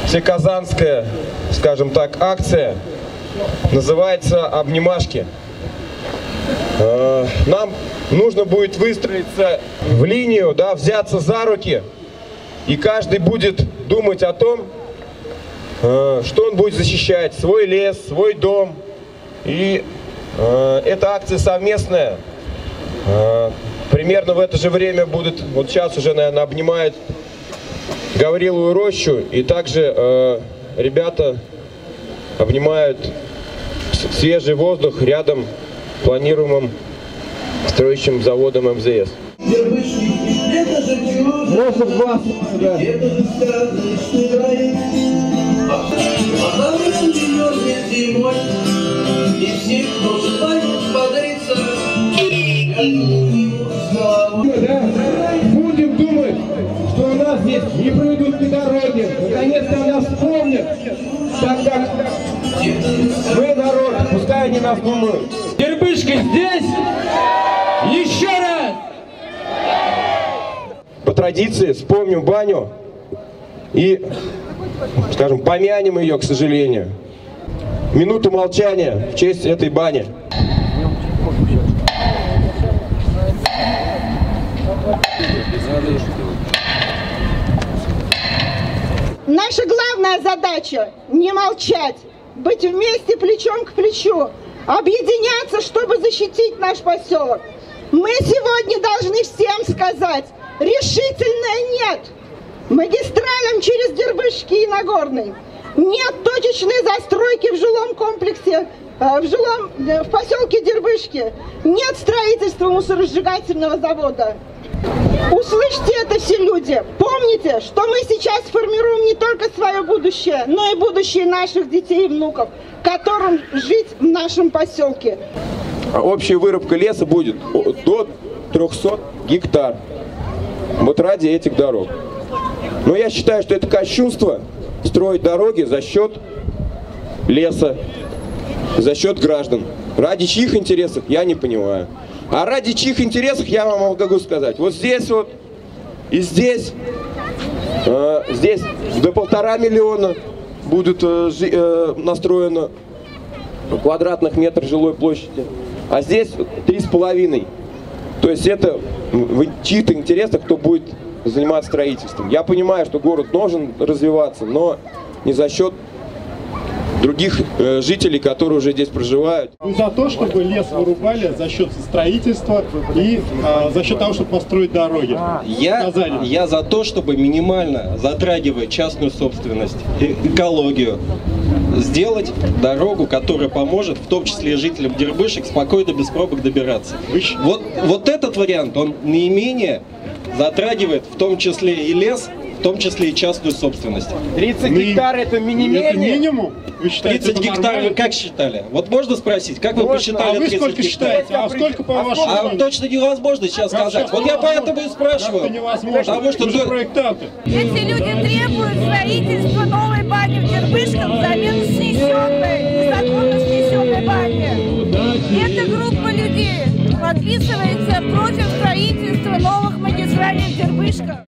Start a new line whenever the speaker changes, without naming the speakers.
всеказанская, скажем так, акция. Называется «Обнимашки». Нам нужно будет выстроиться в линию, да, взяться за руки, и каждый будет думать о том, что он будет защищать, свой лес, свой дом. И эта акция совместная. Примерно в это же время будет, вот сейчас уже, наверное, обнимает Гавриловую рощу, и также ребята обнимают свежий воздух рядом с планируемым строящим заводом МЗС.
Будем думать, что у нас здесь не пройдут ни дороги, наконец-то нас вспомнят, так как мы народ, пускай они нас думают.
Дербышка здесь! Еще раз!
По традиции вспомним баню и, скажем, помянем ее, к сожалению. Минуту молчания в честь этой бани.
Наша главная задача – не молчать, быть вместе плечом к плечу, объединяться, чтобы защитить наш поселок. Мы сегодня должны всем сказать решительное «нет» магистралям через Дербышки и Нагорный. Нет точечной застройки в жилом комплексе, в поселке Дербышки. Нет строительства мусоросжигательного завода. Услышьте это, все люди. Помните, что мы сейчас формируем не только свое будущее, но и будущее наших детей и внуков, которым жить в нашем поселке.
Общая вырубка леса будет до 300 гектар. Вот ради этих дорог. Но я считаю, что это кощунство строить дороги за счет леса, за счет граждан. Ради чьих интересов, я не понимаю. А ради чьих интересов я вам могу сказать. Вот здесь вот и здесь, здесь до 1,5 миллиона будут настроено квадратных метров жилой площади. А здесь 3,5. То есть это в чьих-то интересах, кто будет заниматься строительством. Я понимаю, что город должен развиваться, но не за счет других жителей, которые уже здесь проживают.
Вы за то, чтобы лес вырубали за счет строительства и за счет того, чтобы построить дороги?
Я за то, чтобы минимально затрагивая частную собственность, экологию, сделать дорогу, которая поможет, в том числе и жителям Дербышек, спокойно, без пробок добираться. Вот этот вариант, он наименее затрагивает в том числе и лес, в том числе и частную собственность.
30 гектар это минимум?
Это минимум? Вы считаете,
30 гектар вы как считали? Вот можно спросить, как вы посчитали 30 гектар? А вы сколько считаете?
А сколько по вашему?
А точно невозможно сейчас сказать. Вот я поэтому и спрашиваю.
Это невозможно.
Потому что
вы же проектанты.
Эти люди требуют строительства новой бани в Дербышках взамен снесенной, незаконно снесенной бани. Эта группа людей подписывается против строительства новых магистралей в Дербышках.